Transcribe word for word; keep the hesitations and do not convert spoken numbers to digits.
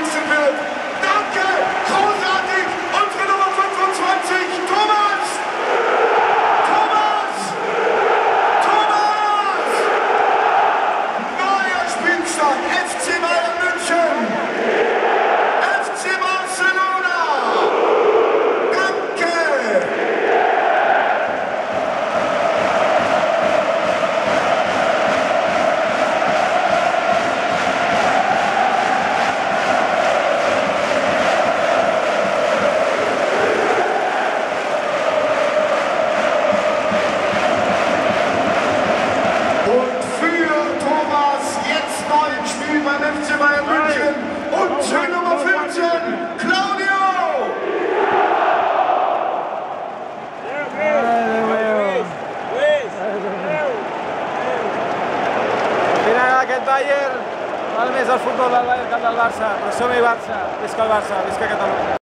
eingewechselt wird. Danke, großartig, unsere Nummer fünfundzwanzig, Thomas! Thomas! Thomas! Neuer Spielstand, F C Bayern München! F C Barcelona! Danke! Beim F C Bayern München und Schön Nummer fünfzehn, Claudio! Mira aquest Bayern, val més el futbol del Bayern que el del Barça, però som-hi Barça, visca el Barça, visca Catalunya.